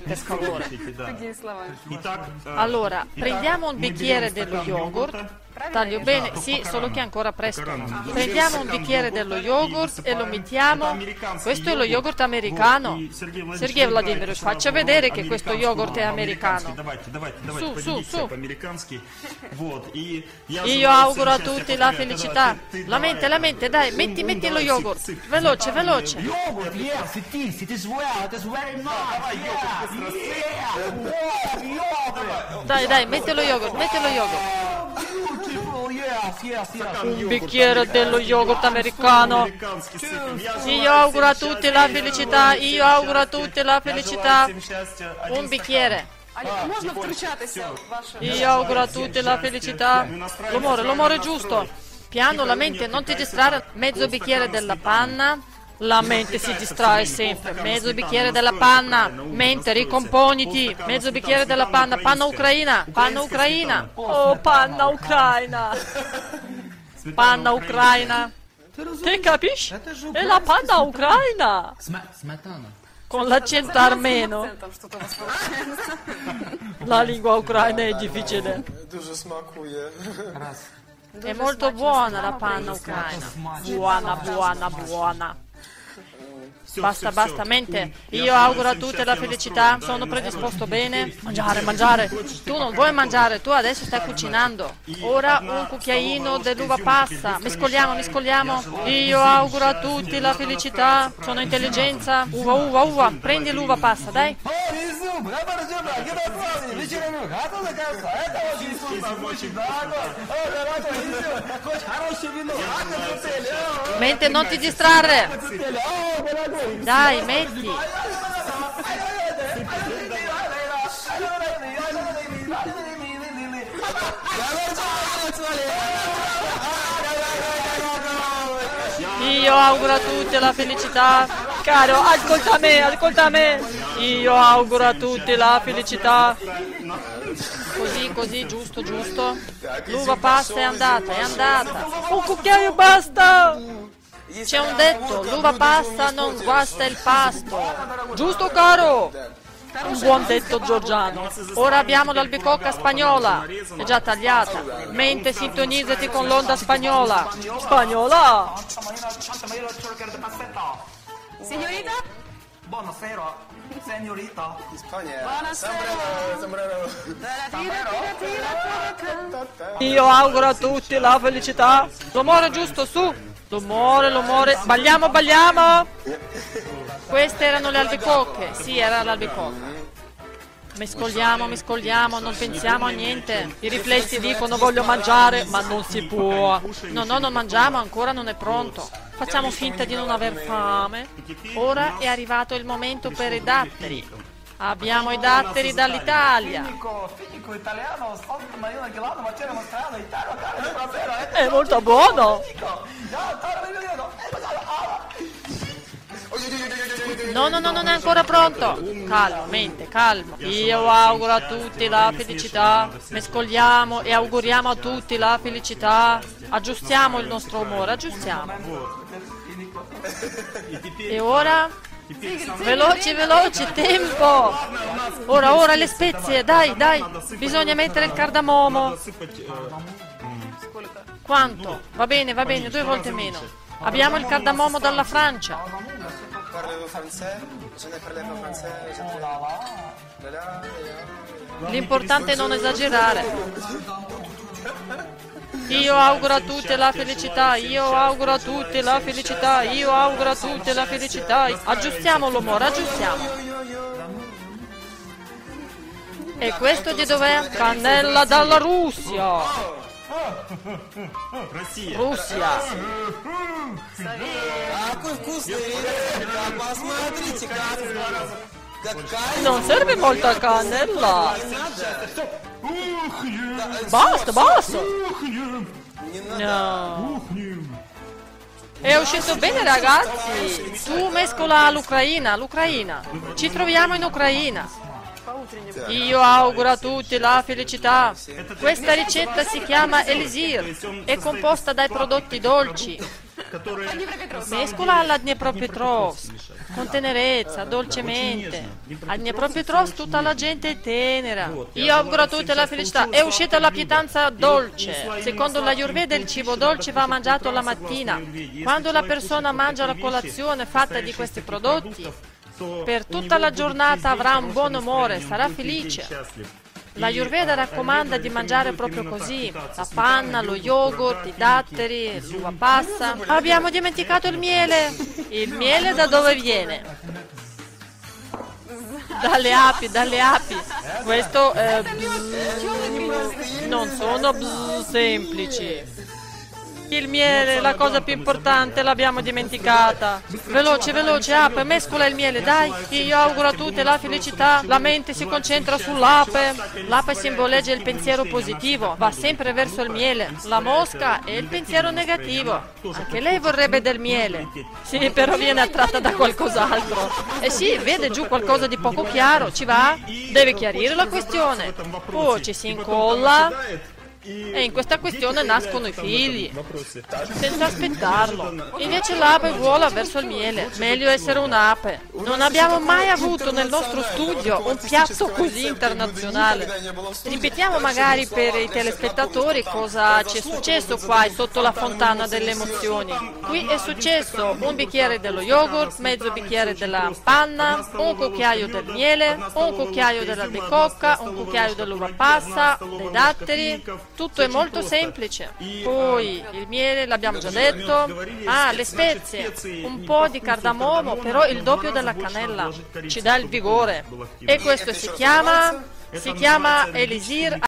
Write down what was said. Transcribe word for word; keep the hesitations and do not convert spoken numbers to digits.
per favore. Другими словами. Итак, э, Allora, итак, prendiamo un мы bicchiere берем dello стакан yogurt. йогурта. Taglio bene, Да, sì, по solo коранам. che è ancora По presto. коранам. Prendiamo un Стакан bicchiere dello йогурта yogurt и e lo высыпаем. mettiamo. Это американский Questo è lo yogurt Вот, americano. и Сергей Владимирович, Sergei вы Vladimirovич, играете faccia сразу vedere роль che questo американского, yogurt è американский. americano. Давайте, давайте, давайте, Su, su, поведите su. себя по-американски. Вот, и я Io желаю auguro a всем tutti счастья. la Повторяю, felicità. ты- ты La давай mente, la это. mente, dai, Ум, metti, ум, metti lo давай, yogurt. цып, цып. Veloce, Там, veloce. э, Yogurt, yes, it is. It is well. It is very nice. Давай, йогурт быстро сыпь. Yogurt. Dai, dai, metti lo yogurt, metti lo yogurt. Beautiful. Yes, yes, yes. Un bicchiere dello yogurt americano. Io auguro a tutti la felicità, io auguro a tutti la felicità. Un bicchiere. А можна втручатися в ваше... Io auguro a tutti la felicità. L'umore, l'umore giusto. Piano, la mente, non ti distrarre. Mezzo bicchiere della panna. La mente si distrae sempre. Mezzo bicchiere della panna. Mente, ricomponiti. Mezzo bicchiere della panna. Panna ucraina. Panna ucraina. Oh, panna ucraina. Panna ucraina. Te capisci? È la panna ucraina. Smetana. Con l'accento armeno. Там что-то у вас получается. La lingua ucraina è difficile. Дуже смакує. È molto buona la panna ucraina. Buona, buona, buona. Basta, basta, mente. Io auguro a tutti la felicità. Sono predisposto bene. Mangiare, mangiare. Tu non vuoi mangiare, tu adesso stai cucinando. Ora un cucchiaino dell'uva passa. Mescoliamo, mescoliamo. Io auguro a tutti la felicità. Sono intelligenza. Uva, uva, uva. Prendi l'uva passa, dai. О, изюм, давай, ребята, где-то славный, вечерами готовы, кажется, это очень вкусно, очень дорогой. О, дорогой, изюм, хочешь хорошее вино, а ты бутыль, о, Mente, non ti distrarre. бутыль, о, дорогой. Dai, metti. Io auguro a tutti la felicità. Caro, ascolta me, ascolta me. Io auguro a tutti la felicità. Così, così, giusto, giusto. L'uva passa, è andata, è andata. Un cucchiaio basta. C'è un detto, l'uva passa non guasta il pasto. Giusto, caro? Un buon detto georgiano. Ora abbiamo l'albicocca spagnola. È già tagliata. Mente, sintonizzati con l'onda spagnola. Spagnola? Signorita? Buonasera, signorita. Іспанія. Самбреро, самбреро. Io auguro a tutti la felicità. L'umore giusto, su. L'umore, l'umore. Balliamo, balliamo. Queste erano le albicocche. Sì, era l'albicocca. Mescoliamo, mescoliamo, non pensiamo a niente. I riflessi dicono voglio mangiare, ma non si può. No, no, non mangiamo, ancora non è pronto. Facciamo finta di non aver fame. Ora è arrivato il momento per i datteri. Abbiamo i datteri dall'Italia. Finico, finico italiano, salto marino ghilato, macero mostrano, italiano, carne frasero. È molto buono. No, no, no, non è ancora pronto. Calmo, mente, calmo. Io auguro a tutti la felicità. Mescoliamo e auguriamo a tutti la felicità. Aggiustiamo il nostro umore, aggiustiamo. E ora? Veloci, veloci, tempo. Ora, ora le spezie, dai, dai. Bisogna mettere il cardamomo. Quanto? Va bene, va bene, due volte meno. Abbiamo il cardamomo dalla Francia. Parlo francese, je ne parle pas francese, je te... Là, là, L'importante è non esagerare. Io auguro a tutti la felicità, io auguro a tutti la felicità, io auguro a tutti la felicità. Aggiustiamo l'umore, aggiustiamo. E questo di dov'è? Cannella dalla Russia. Russia. Какой вкусный ребята, посмотрите, как... Какая... Non serve molta cannella. Basta, basta. No. È uscito bene, ragazzi. Tu mescola l'Ucraina, l'Ucraina. Ci troviamo in Ucraina. Io auguro a tutti la felicità. Questa ricetta si chiama Elisir. È composta dai prodotti dolci. Mescola alla Dnepropetrovsk. con tenerezza, dolcemente. È proprio troppo tutta la gente è tenera. Io auguro a tutti la felicità. È uscita la pietanza dolce. Secondo la Ayurveda il cibo dolce va mangiato la mattina. Quando la persona mangia la colazione fatta di questi prodotti, per tutta la giornata avrà un buon umore, sarà felice. La Ayurveda raccomanda di mangiare proprio così, la panna, lo yogurt, i datteri, l'uva passa. Abbiamo dimenticato il miele. Il miele da dove viene? Dalle api, dalle api. Questo eh, bzz, non sono bzz semplici. Il miele, la cosa più importante, l'abbiamo dimenticata. Veloce, veloce, ape, mescola il miele, dai. Io auguro a tutti la felicità. La mente si concentra sull'ape. L'ape simboleggia il pensiero positivo, va sempre verso il miele. La mosca è il pensiero negativo. Anche lei vorrebbe del miele. Sì, però viene attratta da qualcos'altro. E sì, vede giù qualcosa di poco chiaro, ci va? Deve chiarire la questione. Poi ci si incolla. E in questa questione nascono i figli, senza aspettarlo. Invece l'ape vola verso il miele. Meglio essere un'ape. Non abbiamo mai avuto nel nostro studio un piatto così internazionale. Ripetiamo magari per i telespettatori cosa ci è successo qua sotto la fontana delle emozioni. Qui è successo un bicchiere dello yogurt, mezzo bicchiere della panna, un cucchiaio del miele, un cucchiaio dell'albicocca, un cucchiaio dell'uva passa, dei datteri. Tutto è molto semplice. Poi il miele l'abbiamo già detto. Ah, le spezie. Un po' di cardamomo, però il doppio della cannella. Ci dà il vigore. E questo si chiama, si chiama Elisir